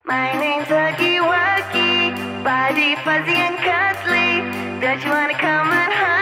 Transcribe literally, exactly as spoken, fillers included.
My name's Huggy Wuggy, body fuzzy and cuddly. Don't you wanna come on home?